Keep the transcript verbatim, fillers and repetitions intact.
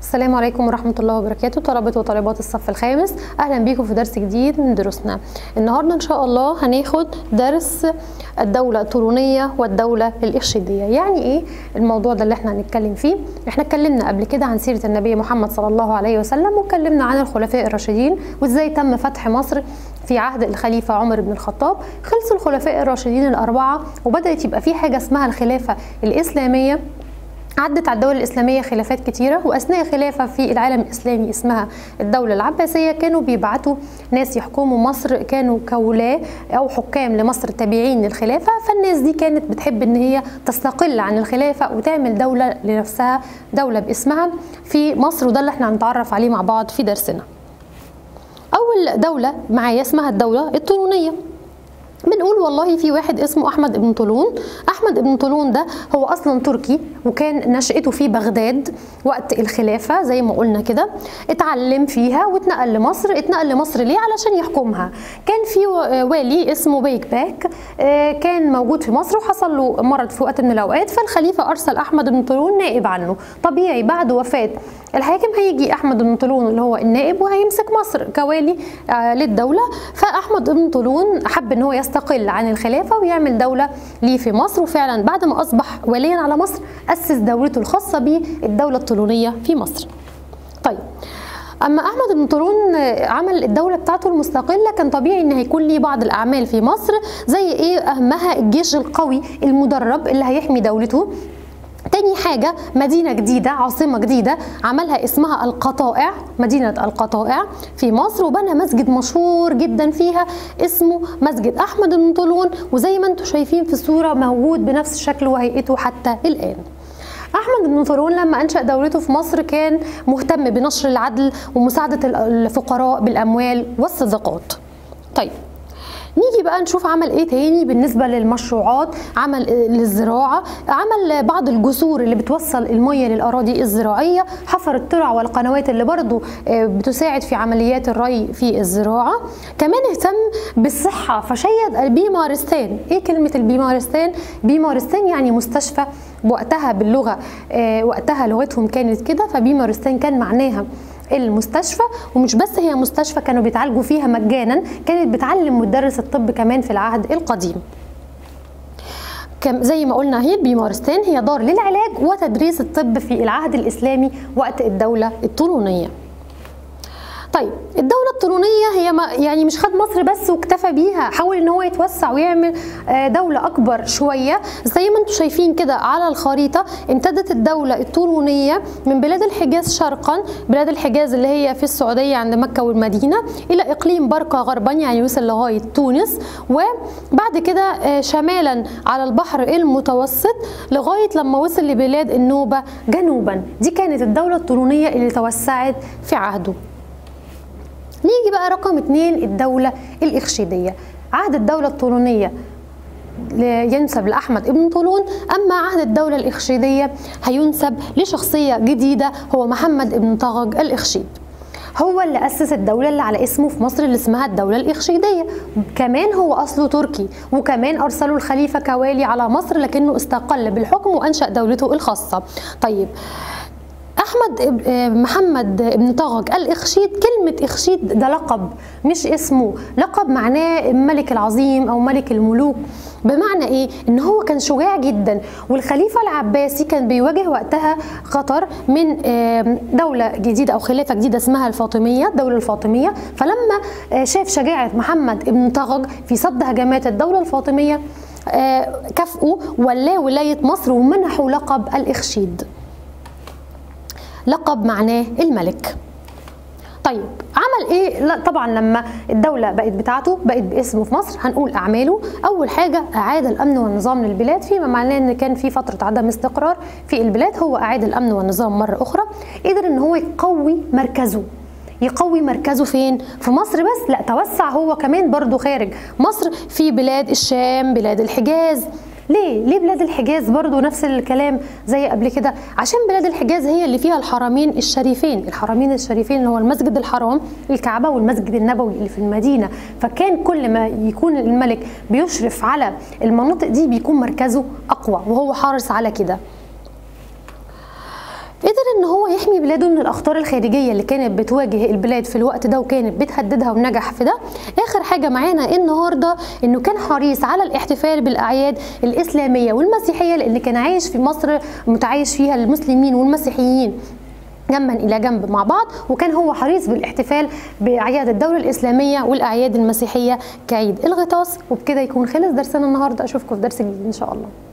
السلام عليكم ورحمة الله وبركاته. طلبة وطالبات الصف الخامس، أهلا بيكم في درس جديد من دروسنا. النهاردة إن شاء الله هناخد درس الدولة الطولونية والدولة الإرشيدية. يعني إيه الموضوع ده اللي احنا هنتكلم فيه؟ احنا اتكلمنا قبل كده عن سيرة النبي محمد صلى الله عليه وسلم، واتكلمنا عن الخلفاء الراشدين وإزاي تم فتح مصر في عهد الخليفة عمر بن الخطاب. خلص الخلفاء الراشدين الأربعة وبدأت يبقى في حاجة اسمها الخلافة الإسلامية. عدت على الدولة الإسلامية خلافات كتيرة، وأثناء خلافة في العالم الإسلامي اسمها الدولة العباسية كانوا بيبعتوا ناس يحكموا مصر، كانوا كولاة أو حكام لمصر تابعين للخلافة، فالناس دي كانت بتحب إن هي تستقل عن الخلافة وتعمل دولة لنفسها، دولة باسمها في مصر، وده اللي احنا هنتعرف عليه مع بعض في درسنا. أول دولة معايا اسمها الدولة الطولونية. بنقول والله في واحد اسمه أحمد بن طولون. أحمد بن طولون ده هو أصلا تركي، وكان نشأته في بغداد وقت الخلافة زي ما قلنا كده. اتعلم فيها واتنقل لمصر. اتنقل لمصر ليه؟ علشان يحكمها. كان في والي اسمه بيك باك كان موجود في مصر وحصل له مرض في وقت من الأوقات، فالخليفة أرسل أحمد بن طولون نائب عنه. طبيعي بعد وفاة الحاكم هيجي أحمد بن طولون اللي هو النائب وهيمسك مصر كوالي للدولة. فأحمد بن طولون حب إن هو يستقل عن الخلافة ويعمل دولة ليه في مصر، وفعلا بعد ما أصبح واليا على مصر أسس دولته الخاصة به الدولة الطولونية في مصر. طيب، أما أحمد بن طولون عمل الدولة بتاعته المستقلة، كان طبيعي إن هيكون ليه بعض الأعمال في مصر، زي إيه؟ أهمها الجيش القوي المدرب اللي هيحمي دولته. تاني حاجة مدينة جديدة، عاصمة جديدة عملها اسمها القطائع، مدينة القطائع في مصر، وبنى مسجد مشهور جدا فيها اسمه مسجد أحمد بن طولون، وزي ما انتم شايفين في الصورة موجود بنفس شكله وهيئته حتى الآن. أحمد بن طولون لما أنشأ دولته في مصر كان مهتم بنشر العدل ومساعدة الفقراء بالأموال والصدقات. طيب، نيجي بقى نشوف عمل ايه تاني بالنسبة للمشروعات. عمل للزراعة، عمل بعض الجسور اللي بتوصل المية للأراضي الزراعية، حفر الترع والقنوات اللي برضو بتساعد في عمليات الري في الزراعة. كمان اهتم بالصحة فشيد البيمارستان. ايه كلمة البيمارستان؟ بيمارستان يعني مستشفى، وقتها باللغة وقتها لغتهم كانت كده، فبيمارستان كان معناها المستشفى. ومش بس هي مستشفى، كانوا بيتعالجوا فيها مجانا، كانت بتعلم مدرس الطب كمان في العهد القديم. زي ما قلنا هي بيمارستان هي دار للعلاج وتدريس الطب في العهد الإسلامي وقت الدولة الطولونية. طيب، الدولة الطولونية هي ما يعني مش خد مصر بس واكتفى بيها، حاول ان هو يتوسع ويعمل دولة اكبر شوية. زي ما انتم شايفين كده على الخريطة، امتدت الدولة الطولونية من بلاد الحجاز شرقا، بلاد الحجاز اللي هي في السعودية عند مكة والمدينة، الى اقليم برقة غربا يعني وصل لغاية تونس، وبعد كده شمالا على البحر المتوسط لغاية لما وصل لبلاد النوبة جنوبا. دي كانت الدولة الطولونية اللي توسعت في عهده. نيجي بقى رقم اتنين، الدولة الإرشيدية. عهد الدولة الطولونية ينسب لأحمد بن طولون، أما عهد الدولة الإرشيدية هينسب لشخصية جديدة هو محمد بن طغق الإرشيد. هو اللي أسس الدولة اللي على اسمه في مصر اللي اسمها الدولة الإرشيدية. كمان هو أصله تركي، وكمان أرسلوا الخليفة كوالي على مصر، لكنه استقل بالحكم وأنشأ دولته الخاصة. طيب، أحمد محمد بن طغق الإرشيد، كلمة إرشيد ده لقب مش اسمه، لقب معناه الملك العظيم أو ملك الملوك. بمعنى إيه؟ إن هو كان شجاع جدا، والخليفة العباسي كان بيواجه وقتها خطر من دولة جديدة أو خلافة جديدة اسمها الفاطمية، الدولة الفاطمية. فلما شاف شجاعة محمد بن طغق في صد هجمات الدولة الفاطمية كافئوا ولاه ولاية مصر ومنحوا لقب الإرشيد، لقب معناه الملك. طيب، عمل ايه؟ لا طبعا لما الدولة بقت بتاعته بقت باسمه في مصر، هنقول اعماله. اول حاجة اعاد الامن والنظام للبلاد، فيما معناه ان كان في فترة عدم استقرار في البلاد، هو اعاد الامن والنظام مرة اخرى. قدر ان هو يقوي مركزه. يقوي مركزه فين؟ في مصر بس؟ لا، توسع هو كمان برضو خارج مصر في بلاد الشام، بلاد الحجاز. ليه؟ ليه بلاد الحجاز؟ برضو نفس الكلام زي قبل كده، عشان بلاد الحجاز هي اللي فيها الحرمين الشريفين. الحرمين الشريفين اللي هو المسجد الحرام الكعبة والمسجد النبوي اللي في المدينة. فكان كل ما يكون الملك بيشرف على المناطق دي بيكون مركزه أقوى، وهو حارس على كده. قدر ان هو يحمي بلاده من الاخطار الخارجيه اللي كانت بتواجه البلاد في الوقت ده وكانت بتهددها ونجح في ده. اخر حاجه معانا النهارده انه كان حريص على الاحتفال بالاعياد الاسلاميه والمسيحيه، لان كان عايش في مصر متعايش فيها المسلمين والمسيحيين جنبا الى جنب مع بعض، وكان هو حريص بالاحتفال باعياد الدوله الاسلاميه والاعياد المسيحيه كعيد الغطاس. وبكده يكون خلص درسنا النهارده، اشوفكم في درس جديد ان شاء الله.